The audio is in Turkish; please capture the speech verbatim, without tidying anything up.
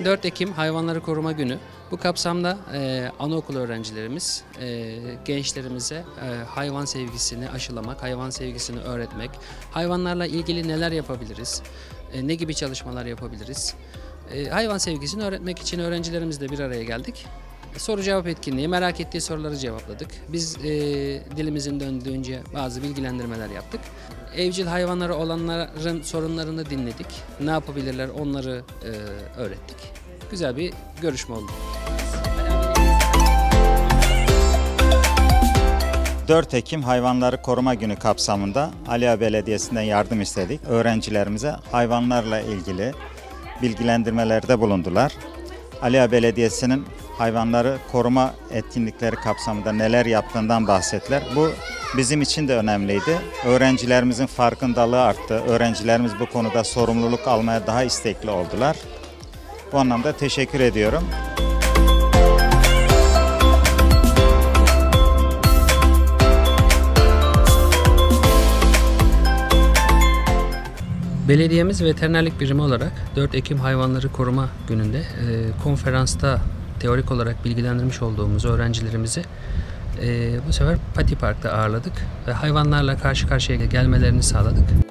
dört Ekim Hayvanları Koruma Günü. Bu kapsamda e, anaokulu öğrencilerimiz, e, gençlerimize e, hayvan sevgisini aşılamak, hayvan sevgisini öğretmek, hayvanlarla ilgili neler yapabiliriz, e, ne gibi çalışmalar yapabiliriz, e, hayvan sevgisini öğretmek için öğrencilerimizle bir araya geldik. Soru cevap etkinliği, merak ettiği soruları cevapladık. Biz e, dilimizin döndüğünce bazı bilgilendirmeler yaptık. Evcil hayvanları olanların sorunlarını dinledik. Ne yapabilirler onları e, öğrettik. Güzel bir görüşme oldu. dört Ekim Hayvanları Koruma Günü kapsamında Aliağa Belediyesi'nden yardım istedik. Öğrencilerimize hayvanlarla ilgili bilgilendirmelerde bulundular. Aliağa Belediyesi'nin hayvanları koruma etkinlikleri kapsamında neler yaptığından bahsettiler. Bu bizim için de önemliydi. Öğrencilerimizin farkındalığı arttı. Öğrencilerimiz bu konuda sorumluluk almaya daha istekli oldular. Bu anlamda teşekkür ediyorum. Belediyemiz veterinerlik birimi olarak dört Ekim Hayvanları Koruma Günü'nde e, konferansta teorik olarak bilgilendirmiş olduğumuz öğrencilerimizi e, bu sefer Pati Park'ta ağırladık ve hayvanlarla karşı karşıya gelmelerini sağladık.